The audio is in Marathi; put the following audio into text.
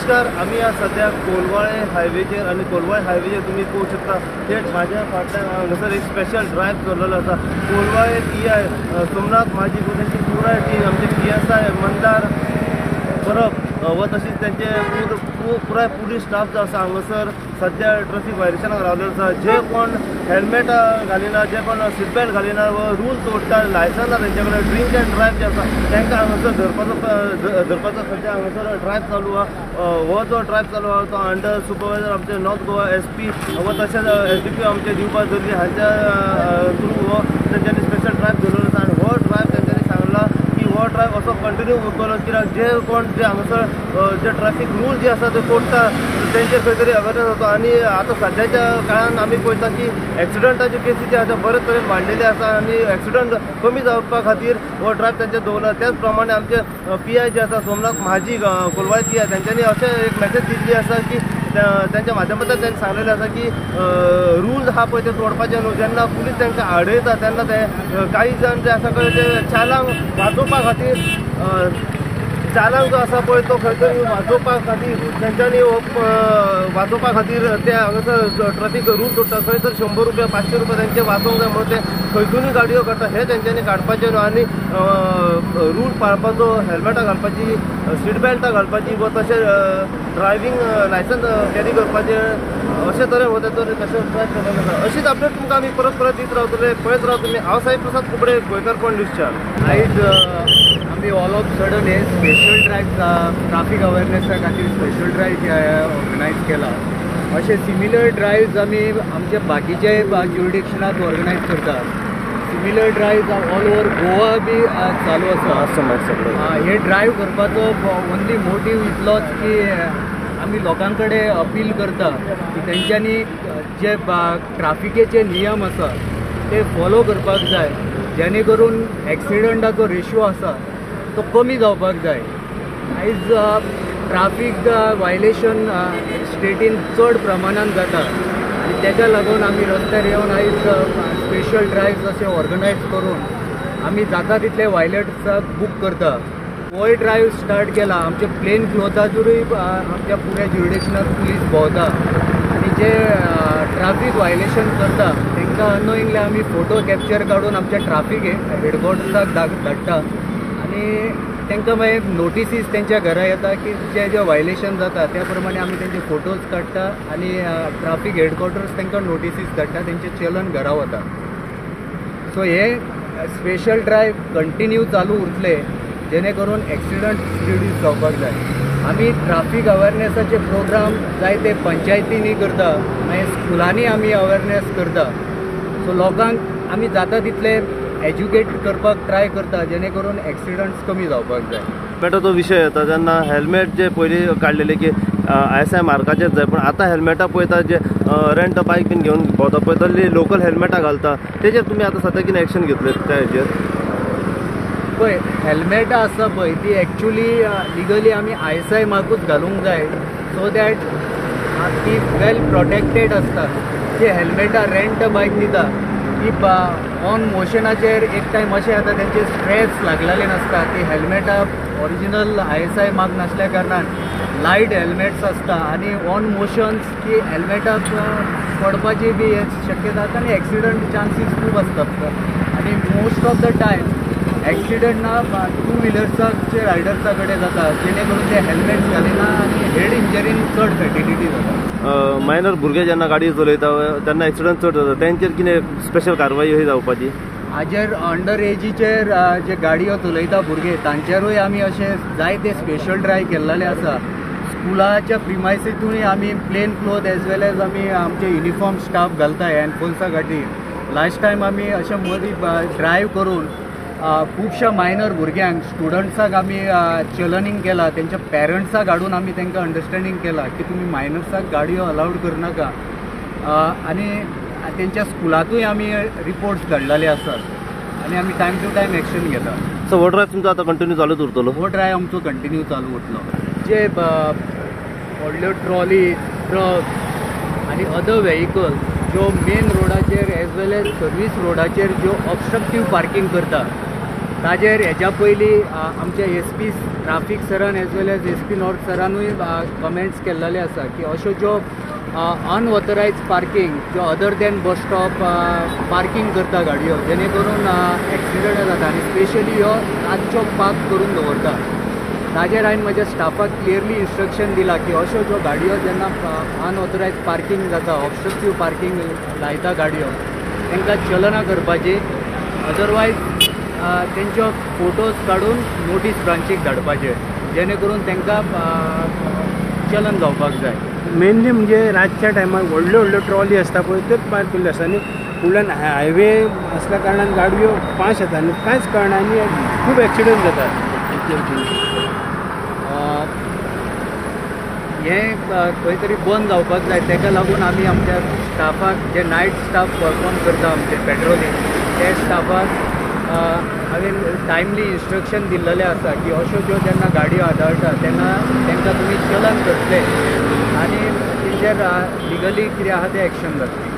नमस्कार. आम्ही आज सध्या कोलवाळे हायवेचेर आणि कोलवाळे हायवेचेर तुम्ही पळोवंक शकता थेट माझ्या फाटल्यान हांगासर एक स्पेशल ड्रायव्ह चल्लेलो आसा. कोलवाळे PI सोमनाथ माझी त्यांची पुराय टीम आमचे PSI मंदार परब व तशीच त्यांचे पुराय पुलीस स्टाफ जो आसा हांगासर सध्या ट्रॅफिक व्हायलेशनाक रावलेलो आसा. जे कोण हेल्मेट घालिना, जे कोण सीट बेल्ट घालिना व रूल तोडटा, लायसन ना तेंचे कडेन ड्रिंक एंड ड्रायव्ह जे आसा तांकां हांगासर धरपाचो सध्या हांगासर ड्रायव्ह चालू आहा. हो जो ड्रायव्ह चालू आहा तो अंडर सुपरवायझर आमचे नॉर्थ गोवा SP व तशेंच SDPO आमचे दिवपा झरली हांच्या थ्रू हो तेंच्यांनी स्पेशल ड्रायव्ह दवरलेलो आसा. आनी हो ड्रायव्ह तेंच्यांनी सांगला की हो ड्रायव्ह असो कंटिन्यू उरतलो, कित्याक जे कोण जे हांगासर जे ट्रॅफिक रूल जे आसा ते तोडटा तेंचेर खंय तरी अवेरनेस जाता. आनी आतां सद्याच्या काळान आमी पळयता की एक्सिडंटाच्यो केसी जे आसा बरे तरेन वाडलेले आसा आनी एक्सिडंट कमी जावपा खातीर हो ड्रायव्ह तेंचे दवरला. त्याच प्रमाणे आमचे PI जे आसा सोमनाथ म्हाजी कोलवाळे PI तेंच्यांनी अशें एक मॅसेज दिल्ली आसा की त्यांच्या माध्यमांतल्यान त्यांनी सांगलेलें आसा की रूल्स आहा पळय ते तोडपाचे न्हू. जेन्ना पुलीस तांकां आडयता तेन्ना ते काही जण जे आसा पळय ते चालांक वाजोवपा खातीर चालांक जो आसा पळय तो खंय तरी वाजोवपा खातीर तेंच्यांनी वाजोवपा खातीर ते हांगासर ट्रॅफिक रूल तोडटा. खंय तर 100 रुपया 500 रुपया तेंचे वाचोवंक जाय म्हणून ते खंयतुनूय गाडयो करता. हे तेंच्यांनी काडपाचें न्हू आनी रूल पाळपाचो, हेल्मेटां घालपाची, सीट बेल्टां घालपाची व तशें ड्रायव्हिंग लायसन कॅरी करपाचें अशे तरेन वता तर तशें ट्राय करपाक जाता. अशीच अपडेट तुमकां आमी परत दीत रावतले. पळयत राव तुमी. हांव साई प्रसाद कुबडे, गोंयकार कोण न्यूज चॅनल. आयज आमी ऑल ऑफ सडन हे स्पेशल ड्रायव्ह ट्राफीक अवेरनेसा खातीर स्पेशल ड्रायव्ह ऑर्गनायज केला. अशे सिमिलर ड्रायव्हज आमी आमचे बाकीचे ज्युरिडिक्शनांत ऑर्गनायज करता. Similar drive all over Goa बी चालू आसा. हे ड्रायव्ह करपाचो ओन्ली मोटीव इतलोच की आमी लोकां कडेन अपील करता की तेंच्यांनी जे ट्राफिकेचे नियम आसा ते फॉलो करपाक जाय, जेणे करून एक्सिडंटाचो रेशियो आसा तो कमी जावपाक जाय. आयज ट्राफीक वायलेशन स्टेटीन चड प्रमाणान जाता आनी तेका लागून आमी रस्त्यार येवन आयज स्पेशल ड्रायव्ह अशे ऑर्गनायज करून आमी जाता तितले वायलेट्साक बूक करता. होय ड्रायव्ह स्टार्ट केला. आमचे प्लेन क्लोथाचेरूय आमच्या पुऱ्या ज्युरिडिक्शनात पुलीस भोंवता आनी जे ट्राफीक वायलेशन करता तांकां अनोइंगली आमी फोटो कॅप्चर काडून आमच्या ट्राफीक हेडक्वॉर्टर्साक धाडटा आनी तांकां मागीर नोटिसीस तेंच्या घरा येता की जे वायलेशन जाता त्या प्रमाणे आमी तेंचे फोटोज काडटा आनी ट्राफीक हेडक्वॉर्टर्स तांकां नोटिसीस धाडटा, तेंचें चलन घरा वता. सो हे स्पेशल ड्रायव्ह कंटिन्यू चालू उरतले जेणे करून एक्सिडंट रिड्यूस जावपाक जाय. आमी ट्राफीक अवेरनेसाचे प्रोग्राम जायते पंचायतींनी करता, मागीर स्कुलांनी आमी अवेरनेस करता. सो लोकांक आमी जाता तितले एज्युकेट करपाक ट्राय करता जेणे करून एक्सिडंट्स कमी जावपाक जाय. हेल्मेटाचो विशय येता तेन्ना हेल्मेट जे पयलीं काडलेले की ISI मार्काचेच जाय, पण आतां हेल्मेटां पळयता जे रेंट बायक बीन घेवन भोंवता पळय तसली लोकल हेल्मेटां घालता. तेजेर तुमी आतां सद्या कितें एक्शन घेतले त्या हेजेर? पळय हेल्मेटां आसा पळय ती एक्चुली लिगली आमी ISI मार्कूच घालूंक जाय सो दॅट ती वेल प्रोटेक्टेड आसता. जे हेल्मेटां रेंट बायक दिता ती ऑन मोशनाचेर एक टायम अशें जाता तेंचे स्ट्रेस लागलेले नासता. ती हेल्मेटां ओरिजिनल ISI मार्क नासल्या कारणान लायट हेल्मेट्स आसता आनी ऑन मोशन्स ती हेल्मेटां पडपाची बी शक्यता आसता आनी एक्सिडंट चान्सीस खूब आसतात. आनी most of the time accident ना 2 व्हिलर्साचे रायडर्सा कडेन जाता जेणे करून ते हेल्मेट्स घालिना आनी हेड इंजरीन चड फॅटिलिटी जाता. मायनर भुरगे जेन्ना गाडी चलयता तेन्ना एक्सिडंट चड जाता, तेंचेर कितें स्पेशल कारवाई अशी जावपाची? हाजेर अंडर एजीचेर जे गाडयो चलयता भुरगे तांचेरूय आमी अशे जायते स्पेशल ड्रायव्ह केल्लेले आसा. स्कुलाच्या प्रिमायसीसूय आमी plain cloth as well as आमी आमचे युनिफॉर्म स्टाफ घालता एनफोर्सा खातीर. लास्ट टायम आमी अशें मदीं ड्रायव्ह करून खुबश्या मायनर भुरग्यांक स्टुडंट्साक आमी चलनींग केला. तेंच्या पेरंट्साक हाडून आमी तांकां अंडरस्टँडींग केला की तुमी मायनर्साक गाडयो अलावड करनाका आनी तेंच्या स्कुलांतूय आमी रिपोर्ट्स धाडलेले आसात आनी आमी टायम टू टायम एक्शन घेता. सो हो ड्रायव्ह तुमचो आतां कंटिन्यू चालूच उरतलो? हो ड्रायव्ह आमचो कंटिन्यू चालू उरतलो. जे व्हडल्यो ट्रॉली, ट्रक आनी अदर व्हेहिकल ज्यो मेन रोडाचेर एज वेल एज सर्वीस रोडाचेर ज्यो ऑब्स्ट्रक्टीव पार्किंग करता ताजेर हेच्या पयलीं आमच्या SP ट्राफीक सरान as well as SP north सरानूय कमेंट्स केल्लेले आसा की अश्यो ज्यो अनऑथरायज पार्किंग ज्यो other than bus stop parking करता गाडयो जेणे करून एक्सिडंट जाता आनी स्पेशली ह्यो रातच्यो पार्क करून दवरता. ताजेर हांवें म्हज्या स्टाफाक क्लियरली इन्स्ट्रक्शन दिलां की अश्यो ज्यो गाडयो जेन्ना अनऑथरायज पार्किंग जाता ऑब्स्ट्रक्टीव पार्किंग लायता गाडयो तांकां चलनां करपाची, अदरवायज तेंच्यो फोटोज काडून नोटीस ब्रांचीक धाडपाचे जेणे करून तांकां चलन जावपाक जाय. मेनली म्हणजे रातच्या टायमार व्हडल्यो व्हडल्यो ट्रॉली आसता पळय त्यो पार्क केल्ल्यो आसा आनी फुडल्यान हायवे आसल्या कारणान गाडयो फास्ट येता आनी कांयच कळना आनी खूब एक्सिडंट जातात. हें खंय तरी बंद जावपाक जाय. ताका लागून आमी आमच्या स्टाफाक जे नायट स्टाफ परफॉर्म करता आमचे पेट्रोलिंग ते स्टाफाक हांवें टायमली इन्स्ट्रक्शन दिल्लेलें आसा की अश्यो ज्यो जेन्ना गाडयो आदळटा तेन्ना तांकां तुमी चलन करतले आनी तेंचेर लिगली कितें आहा तें एक्शन जातलें.